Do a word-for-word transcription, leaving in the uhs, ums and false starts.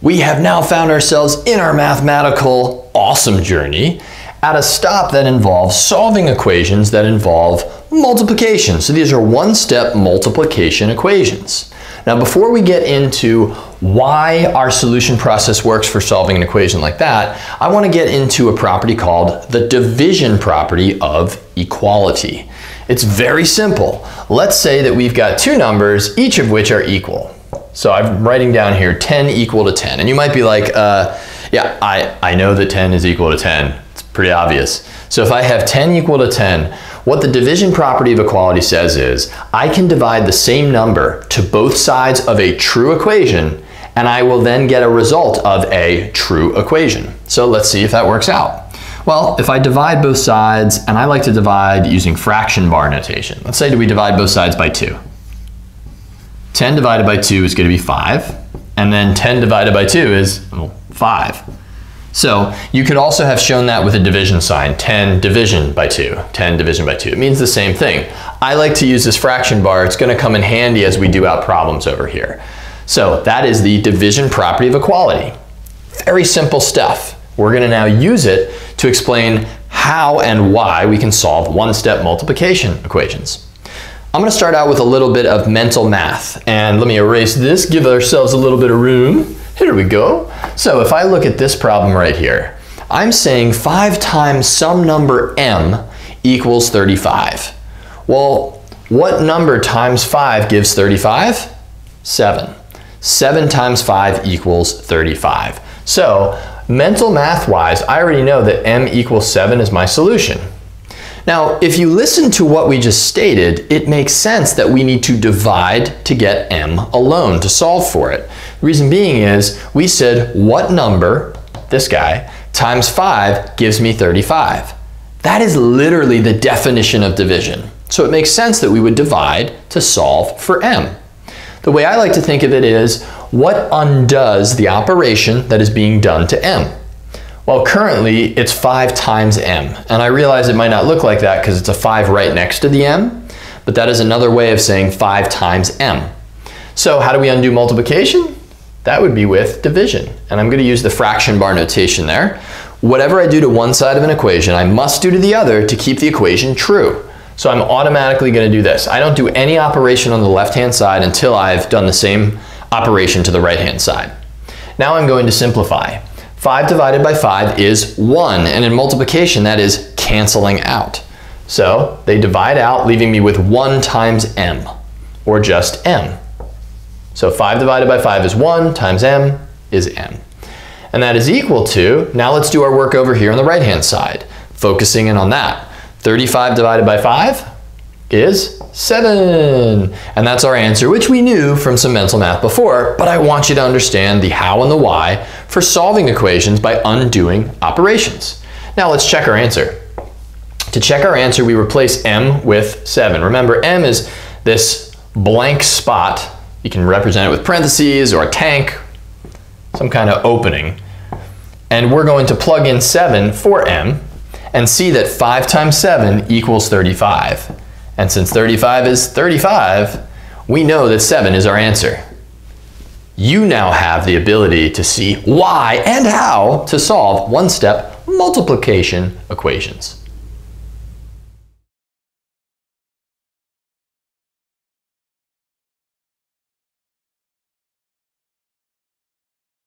we have now found ourselves in our mathematical awesome journey at a stop that involves solving equations that involve multiplication. So these are one-step multiplication equations. Now, before we get into why our solution process works for solving an equation like that, I want to get into a property called the division property of equality. It's very simple. Let's say that we've got two numbers, each of which are equal. So I'm writing down here ten equal to ten. And you might be like, uh, yeah, I, I know that ten is equal to ten. It's pretty obvious. So if I have ten equal to ten, what the division property of equality says is, I can divide the same number to both sides of a true equation, and I will then get a result of a true equation. So let's see if that works out. Well, if I divide both sides, and I like to divide using fraction bar notation. Let's say that we divide both sides by two. ten divided by two is going to be five, and then ten divided by two is, well, five. So you could also have shown that with a division sign, ten division by two, ten division by two. It means the same thing. I like to use this fraction bar. It's going to come in handy as we do out problems over here. So that is the division property of equality. Very simple stuff. We're going to now use it to explain how and why we can solve one-step multiplication equations. I'm going to start out with a little bit of mental math, and let me erase this, give ourselves a little bit of room. Here we go. So if I look at this problem right here, I'm saying five times some number m equals thirty-five. Well, what number times five gives thirty-five? seven. seven times five equals thirty-five. So mental math-wise, I already know that m equals seven is my solution. Now, if you listen to what we just stated, it makes sense that we need to divide to get m alone to solve for it. The reason being is we said what number, this guy, times five gives me thirty-five. That is literally the definition of division. So it makes sense that we would divide to solve for m. The way I like to think of it is what undoes the operation that is being done to m? Well, currently it's five times m, and I realize it might not look like that because it's a five right next to the m, but that is another way of saying five times m. So how do we undo multiplication? That would be with division, and I'm going to use the fraction bar notation there. Whatever I do to one side of an equation, I must do to the other to keep the equation true. So I'm automatically going to do this. I don't do any operation on the left-hand side until I've done the same operation to the right-hand side. Now I'm going to simplify. five divided by five is one, and in multiplication that is canceling out. So they divide out, leaving me with one times m, or just m. So five divided by five is one, times m is m. And that is equal to, now let's do our work over here on the right-hand side, focusing in on that. thirty-five divided by five is seven. And that's our answer, which we knew from some mental math before, but I want you to understand the how and the why for solving equations by undoing operations. Now let's check our answer. To check our answer, we replace m with seven. Remember, m is this blank spot. You can represent it with parentheses or a tank, some kind of opening. And we're going to plug in seven for m and see that five times seven equals thirty-five. And since thirty-five is thirty-five, we know that seven is our answer. You now have the ability to see why and how to solve one-step multiplication equations.